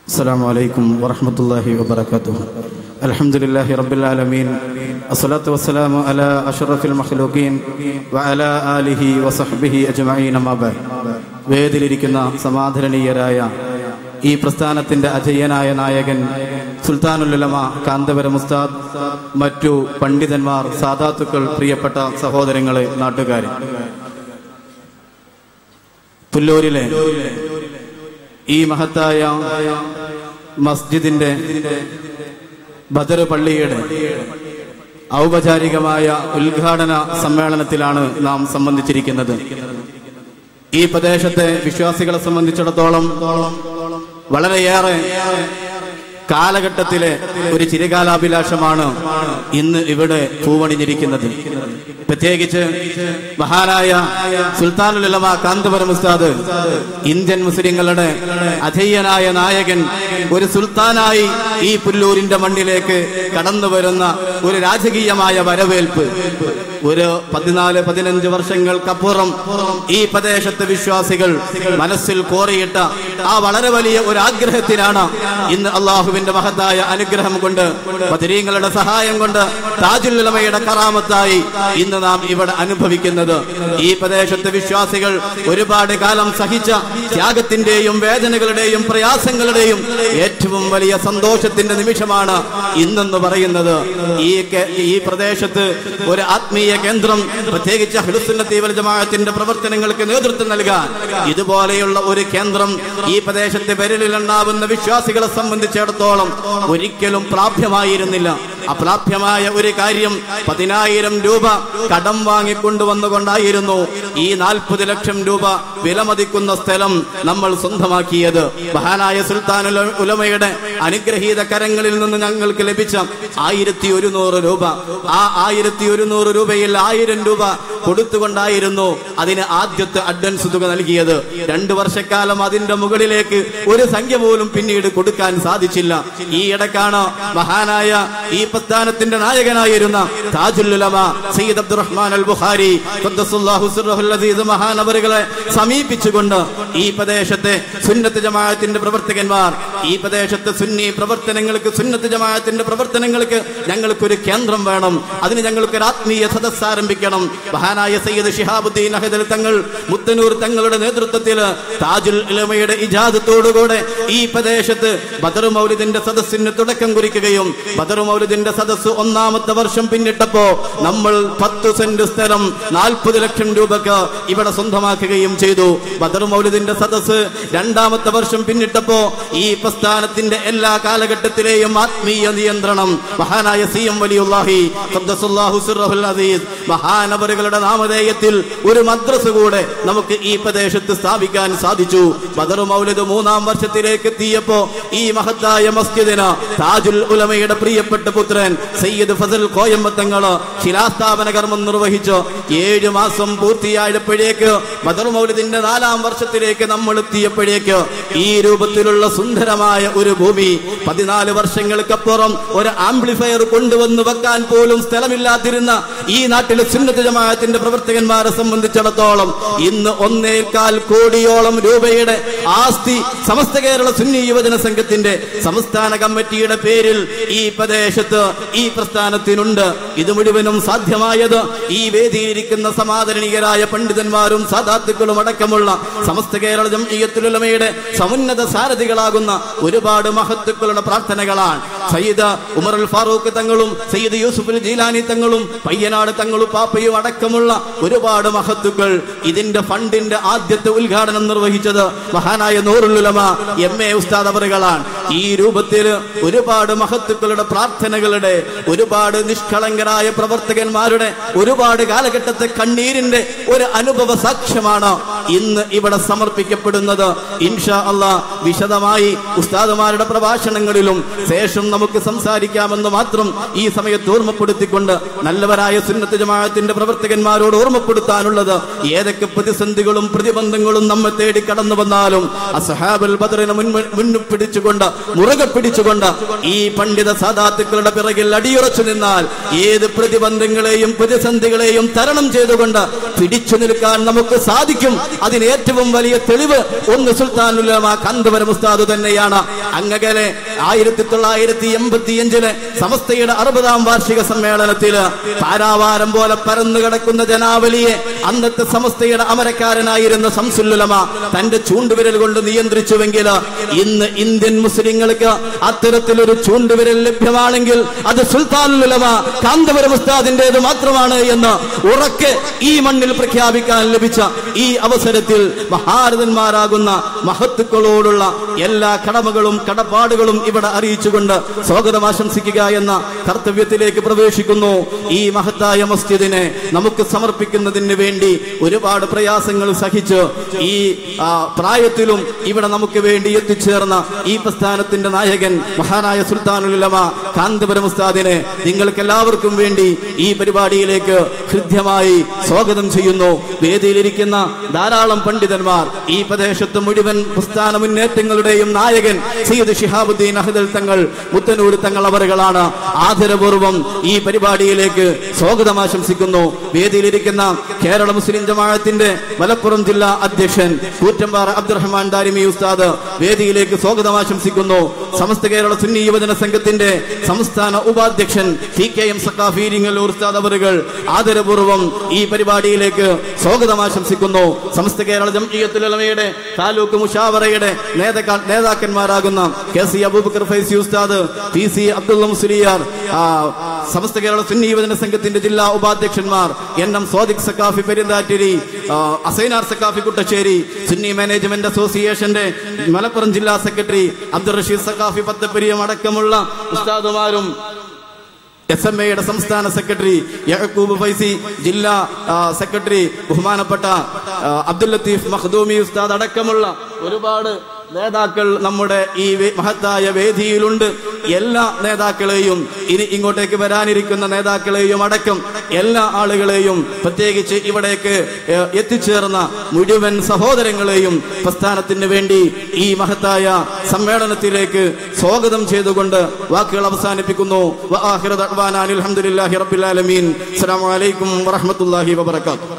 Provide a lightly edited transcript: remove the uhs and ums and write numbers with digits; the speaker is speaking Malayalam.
السلام عليكم ورحمة الله وبركاته. الحمد لله رب العالمين. الصلاة والسلام على أشرف المخلوقين وعلى آله وصحبه أجمعين. ما بعد. വേദിലിരിക്കുന്ന സമാദരണീയരായ ഈ പ്രസ്ഥാനത്തിന്റെ അജയ്യനായ നായകൻ സുൽത്താനുൽ ഉലമ കാന്തപുരം ഉസ്താദ്, മറ്റു പണ്ഡിതന്മാർ, സാദാത്തുക്കൾ, പ്രിയപ്പെട്ട സഹോദരങ്ങളെ, നാട്ടുകാരെ, പുല്ലൂരിലെ ഈ മഹത്തായ മസ്ജിദിന്റെ ബദർ പള്ളിയുടെ ഔപചാരികമായ ഉദ്ഘാടന സമ്മേളനത്തിലാണ് നാം സംബന്ധിച്ചിരിക്കുന്നത്. ഈ പ്രദേശത്തെ വിശ്വാസികളെ സംബന്ധിച്ചിടത്തോളം വളരെയേറെ കാലഘട്ടത്തിലെ ഒരു ചിരകാലാഭിലാഷമാണ് ഇന്ന് ഇവിടെ പൂവണിഞ്ഞിരിക്കുന്നത്. പ്രത്യേകിച്ച് മഹാനായ സുൽത്താനുൽ ഉലമ കാന്തപുരം ഉസ്താദ്, ഇന്ത്യൻ മുസ്ലിങ്ങളുടെ അധേയനായ നായകൻ, ഒരു സുൽത്താനായി ഈ പുല്ലൂരിന്റെ മണ്ണിലേക്ക് കടന്നു വരുന്ന ഒരു രാജകീയമായ വരവേൽപ്പ് ഒരു 14-15 വർഷങ്ങൾക്കപ്പുറം ഈ പ്രദേശത്തെ വിശ്വാസികൾ മനസ്സിൽ കോറിയിട്ട ആ വളരെ വലിയ ഒരു ആഗ്രഹത്തിനാണ് ഇന്ന് അള്ളാഹുവിന്റെ മഹത്തായ അനുഗ്രഹം കൊണ്ട്, ബദരീങ്ങളുടെ സഹായം കൊണ്ട്, താജുൽ ഉലമയുടെ കറാമത്തായി ഇന്ന് നാം ഇവിടെ അനുഭവിക്കുന്നത്. ഈ പ്രദേശത്തെ വിശ്വാസികൾ ഒരുപാട് കാലം സഹിച്ച ത്യാഗത്തിന്റെയും വേദനകളുടെയും പ്രയാസങ്ങളുടെയും ഏറ്റവും വലിയ സന്തോഷത്തിന്റെ നിമിഷമാണ് ഇന്നെന്ന് പറയുന്നത്. ഈ പ്രദേശത്ത് ഒരു ആത്മീയ കേന്ദ്രം, പ്രത്യേകിച്ച് അഹ്ലുസ് സുന്നത്തി വൽ ജമാഅത്തിന്റെ പ്രവർത്തനങ്ങൾക്ക് നേതൃത്വം നൽകാൻ ഇതുപോലെയുള്ള ഒരു കേന്ദ്രം ഈ പ്രദേശത്തെ വിരലിലെണ്ണാവുന്ന വിശ്വാസികളെ സംബന്ധിച്ചിടത്തോളം ഒരിക്കലും പ്രാപ്യമായിരുന്നില്ല. അപ്രാപ്യമായ ഒരു കാര്യം 10,000 രൂപ കടം വാങ്ങിക്കൊണ്ടുവന്നുകൊണ്ടായിരുന്നു ഈ 40 ലക്ഷം രൂപ വിലമതിക്കുന്ന സ്ഥലം നമ്മൾ സ്വന്തമാക്കിയത്. മഹാനായ സുൽത്താനുൽ ഉലമയുടെ അനുഗ്രഹീത കരങ്ങളിൽ നിന്ന് ഞങ്ങൾക്ക് ലഭിച്ച 1100 രൂപ, ആ 1100 രൂപയിൽ 1000 രൂപ കൊടുത്തുകൊണ്ടായിരുന്നു അതിന് ആദ്യത്തെ അഡ്വാൻസ് തുക നൽകിയത്. 2 വർഷക്കാലം അതിന്റെ മുകളിലേക്ക് ഒരു സംഖ്യ പോലും പിന്നീട് കൊടുക്കാൻ സാധിച്ചില്ല. ഈ ഇടക്കാണ് മഹാനായ ഈ പ്രസ്ഥാനത്തിന്റെ നായകനായിരുന്ന താജുൽ ഉലമ സയ്യിദ് അബ്ദുറഹ്മാൻ അൽ ബുഖാരി ഖദ്ദസല്ലാഹു സിർറഹുൽ അസീസ് മഹാനവറുകളെ സമീപിച്ചുകൊണ്ട് ഈ പ്രദേശത്തെ സുന്നത്ത് ജമാഅത്തിന്റെ പ്രവർത്തകന്മാർ, ഈ പ്രദേശത്തെ സുന്നി പ്രവർത്തനങ്ങൾക്ക്, സുന്നത്ത് ജമാഅത്തിന്റെ പ്രവർത്തനങ്ങൾക്ക് ഞങ്ങൾക്കൊരു കേന്ദ്രം വേണം, അതിന് ഞങ്ങൾക്കൊരു ആത്മീയ സദസ്സ് ആരംഭിക്കണം. മഹാനായ സയ്യിദ് ശിഹാബുദ്ദീൻ അഹദൽ തങ്ങൾ മുത്തനൂർ തങ്ങളുടെ നേതൃത്വത്തിൽ താജുൽ ഉലമയുടെ ഇജാദത്തോടുകൂടെ ഈ പ്രദേശത്ത് ബദർ മൗലിദിന്റെ സദസ്സിന് തുടക്കം കുറിക്കുകയും, ബദർ മൗലിദിന്റെ സദസ്സ് 1ാമത്തെ വർഷം പിന്നിട്ടപ്പോ നമ്മൾ 10 സെന്റ് സ്ഥലം 40 ലക്ഷം രൂപക്ക് ഇവിടെ സ്വന്തമാക്കുകയും ചെയ്തു. ബദർ മൗലിദിന്റെ സദസ്സ് 2ാമത്തെ വർഷം പിന്നിട്ടപ്പോ ഈ പ്രസ്ഥാനത്തിന്റെ എല്ലാ കാലഘട്ടത്തിലെയും ആത്മീയ നിയന്ത്രണം മഹാനായ CM വലിയുല്ലാഹി ഖദ്ദസല്ലാഹു സിർറഹുൽ അസീസ് മഹാനവറുകളുടെ നാമധേയത്തിൽ ഒരു മദ്രസ കൂടെ നമുക്ക് ഈ പ്രദേശത്ത് സ്ഥാപിക്കാൻ സാധിച്ചു. ബദർ മൗലിദ് 3ാം വർഷത്തിലേക്ക് എത്തിയപ്പോ ഈ മഹത്തായ മസ്ജിദിന് താജുൽ ഉലമയുടെ പ്രിയപ്പെട്ട പുത്രൻ സയ്യിദ് ഫസൽ കോയമ്പത്തങ്ങള് ശിലാസ്ഥാപന കർമ്മം നിർവഹിച്ചു. 7 മാസം പൂർത്തിയായപ്പോഴേക്ക് ബദർ മൗലിദിന്റെ 4ാം വർഷത്തിലേക്ക് നമ്മൾ എത്തിയപ്പോഴേക്ക് ഈ രൂപത്തിലുള്ള സുന്ദരമായ ഒരു ഭൂമി, 14 വർഷങ്ങൾക്കപ്പുറം ഒരു ആംപ്ലിഫയർ കൊണ്ടുവന്ന് വെക്കാൻ പോലും സ്ഥലമില്ലാതിരുന്ന ഈ നാട്ടിലെ സുന്നത്ത് ജമാഅത്തിന്റെ പ്രവർത്തകന്മാരെ സംബന്ധിച്ചിടത്തോളം ഇന്ന് 1.25 കോടിയോളം രൂപയുടെ ആസ്തി സമസ്ത കേരള സുന്നി യുവജന സംഘത്തിന്റെ സംസ്ഥാന കമ്മിറ്റിയുടെ പേരിൽ ഈ പ്രദേശത്ത് ഈ പ്രസ്ഥാനത്തിനുണ്ട്. ഇത് മുഴുവനും സാധ്യമായത് ഈ വേദിയിരിക്കുന്ന സമാദരണീയരായ പണ്ഡിതന്മാരും സാദാത്തുക്കളും അടക്കമുള്ള സമസ്ത കേരള ജംഇയ്യത്തുൽ ഉലമയുടെ സമുന്നത സാരഥികളാകുന്ന ഒരുപാട് മഹത്തുക്കളുടെ പ്രാർത്ഥനകളാണ്. സയ്യിദ് ഉമറുൽ ഫാറൂഖ് തങ്ങളും സയ്യിദ് യൂസുഫുൽ ജീലാനി തങ്ങളും പയ്യനാട് തങ്ങളും പാപ്പയും അടക്കമുള്ള ഒരുപാട് മഹത്തുക്കൾ ഇതിന്റെ ഫണ്ടിന്റെ ആദ്യത്തെ ഉദ്ഘാടനം നിർവഹിച്ചത് മഹാനായ നൂറുൽ ഉലമ MA ഉസ്താദ് അവറുകളാണ്. ഈ രൂപത്തിൽ ഒരുപാട് മഹത്തുക്കളുടെ പ്രാർത്ഥനകളുടെ, ഒരുപാട് നിഷ്കളങ്കരായ പ്രവർത്തകന്മാരുടെ ഒരുപാട് കാലഘട്ടത്തെ കണ്ണീരിന്റെ ഒരു അനുഭവ സാക്ഷ്യമാണ് ഇന്ന് ഇവിടെ സമർപ്പിക്കപ്പെടുന്നത്. ഇൻഷാ അല്ലാഹ് വിശദമായി ഉസ്താദുമാരുടെ പ്രഭാഷണങ്ങളിലും ശേഷം നമുക്ക് സംസാരിക്കാമെന്ന് മാത്രം ഈ സമയത്ത് ഓർമ്മപ്പെടുത്തിക്കൊണ്ട് നല്ലവരായ സുന്നത്ത് ജമാഅത്തിന്റെ പ്രവർത്തകന്മാരോട് ഓർമ്മപ്പെടുത്താനുള്ളത്, ഏതൊക്കെ പ്രതിസന്ധികളും പ്രതിബന്ധങ്ങളും നമ്മെ തേടി കടന്നു വന്നാലും അസ്ഹാബുൽ ബദറിനെ മുന്നിൽ പിടിച്ചുകൊണ്ട്, മുറുകെ പിടിച്ചുകൊണ്ട് ഈ പണ്ഡിത സാദാത്തുക്കളുടെ പിറകിൽ അടിയുറച്ചു നിന്നാൽ ഏത് പ്രതിബന്ധങ്ങളെയും പ്രതിസന്ധികളെയും തരണം ചെയ്തുകൊണ്ട് പിടിച്ചു നിൽക്കാൻ നമുക്ക് സാധിക്കും. അതിന് ഏറ്റവും വലിയ തെളിവ് ഒന്ന് സുൽത്താനുൽ ഉലമാ കാന്തപുരം ഉസ്താദ് തന്നെയാണ്. അങ്ങകലെ 1985 സമസ്തയുടെ 60ാം വാർഷിക സമ്മേളനത്തിൽ പാരാവാരം പോലെ പരന്നു കിടക്കുന്ന ജനാവലിയെ അന്നത്തെ സമസ്തയുടെ അമരക്കാരനായിരുന്ന ശംസുൽ ഉലമ തന്റെ ചൂണ്ടുവിരൽ കൊണ്ട് നിയന്ത്രിച്ചുവെങ്കിൽ ഇന്ന് ഇന്ത്യൻ മുസ്ലിങ്ങൾക്ക് അത്തരത്തിലൊരു ചൂണ്ടുവിരൽ ലഭ്യമാണെങ്കിൽ അത് സുൽത്താനുൽ ഉലമാ കാന്തപുരം ഉസ്താദിന്റേത് മാത്രമാണ് എന്ന് ഉറക്കെ ഈ മണ്ണിൽ പ്രഖ്യാപിക്കാൻ ലഭിച്ച ഈ അവസരത്തിൽ മഹാരഥന്മാരാകുന്ന മഹത്തുക്കളോടുള്ള എല്ലാ കടമകളും കടപ്പാടുകളും ഇവിടെ അറിയിച്ചുകൊണ്ട് സ്വാഗതം ആശംസിക്കുക എന്ന കർത്തവ്യത്തിലേക്ക് പ്രവേശിക്കുന്നു. ഈ മഹത്തായ മസ്ജിദിനെ നമുക്ക് സമർപ്പിക്കുന്നതിന് വേണ്ടി ഒരുപാട് പ്രയാസങ്ങൾ സഹിച്ച് ഈ പ്രായത്തിലും ഇവിടെ നമുക്ക് വേണ്ടി എത്തിച്ചേർന്ന ഈ പ്രസ്ഥാനത്തിന്റെ നായകൻ മഹാനായ സുൽത്താനുൽ ഉലമാ കാന്തപുരം ഉസ്താദിനെ നിങ്ങൾക്ക് എല്ലാവർക്കും വേണ്ടി ഈ പരിപാടിയിലേക്ക് ഹൃദ്യമായി സ്വാഗതം ചെയ്യുന്നു. വേദിയിലിരിക്കുന്ന ധാരാളം പണ്ഡിതന്മാർ, ഈ പ്രദേശത്ത് മുഴുവൻ പ്രസ്ഥാന മുന്നേറ്റങ്ങളുടെയും നായകൻ സയ്യിദ് ശിഹാബുദ്ദീൻ അഹ്ദൽ തങ്ങൾ, മുത്തനൂർ തങ്ങൾ അവറുകളാണ്. ആദരപൂർവ്വം ഈ പരിപാടിയിലേക്ക് സ്വാഗതം ആശംസിക്കുന്നു. വേദിയിലിരിക്കുന്ന കേരള മുസ്ലിം ജമാഅത്തിന്റെ മലപ്പുറം ജില്ലാ അധ്യക്ഷൻ കൂറ്റമ്പാറ അബ്ദുറഹ്മാൻ ദാരിമി ഉസ്താദ് വേദിയിലേക്ക് സ്വാഗതം ആശംസിക്കുന്നു. സമസ്ത കേരള സുന്നി യുവജന സംഘത്തിന്റെ സംസ്ഥാന ഉപാധ്യക്ഷൻ TKM സഖാഫി ഇരിങ്ങല്ലൂർ ഉസ്താദ് അവറുകൾ ആദരപൂർവ്വം ഈ പരിപാടിയിലേക്ക് സ്വാഗതം ആശംസിക്കുന്നു. സമസ്ത കേരള ജംഇയ്യത്തുൽ ഉലമയുടെ താലൂക്ക് മുഷാവറയുടെ നേതാക്കന്മാരാകുന്ന KC അബൂബക്കർ ഫൈസി ഉസ്താദ്, PC അബ്ദുള്ള മുസ്ലിയാർ, സമസ്ത കേരള സുന്നി യുവജന സംഘത്തിന്റെ ജില്ലാ ഉപാധ്യക്ഷന്മാർ NM സ്വാദിഖ് സഖാഫി പെരിന്താറ്റിരി, അസൈനാർ സഖാഫി കുട്ടശ്ശേരി, സുന്നി മാനേജ്മെന്റ് അസോസിയേഷന്റെ മലപ്പുറം ജില്ലാ സെക്രട്ടറി അബ്ദുൾ റഷീദ് സഖാഫി പത്തപ്പെരിയം അടക്കമുള്ള ഉസ്താദുമാരും, SMA-യുടെ സംസ്ഥാന സെക്രട്ടറി യഅക്കൂബ് ഫൈസി, ജില്ലാ സെക്രട്ടറി ബഹുമാനപ്പെട്ട അബ്ദുൽ ലത്തീഫ് മഖ്ദൂമി ഉസ്താദ് അടക്കമുള്ള ഒരുപാട് നേതാക്കൾ നമ്മുടെ ഈ മഹത്തായ വേദിയിലുണ്ട്. എല്ലാ നേതാക്കളെയും, ഇനി ഇങ്ങോട്ടേക്ക് വരാനിരിക്കുന്ന നേതാക്കളെയും അടക്കം എല്ലാ ആളുകളെയും, പ്രത്യേകിച്ച് ഇവിടേക്ക് എത്തിച്ചേർന്ന മുഴുവൻ സഹോദരങ്ങളെയും പ്രസ്ഥാനത്തിന് വേണ്ടി ഈ മഹത്തായ സമ്മേളനത്തിലേക്ക് സ്വാഗതം ചെയ്തുകൊണ്ട് വാക്കുകൾ അവസാനിപ്പിക്കുന്നു. വആഖിറു ദഅ്വാനാ അൽഹംദുലില്ലാഹി റബ്ബിൽ ആലമീൻ. അസ്സലാമു അലൈക്കും വറഹ്മത്തുള്ളാഹി വബറകാതുഹു.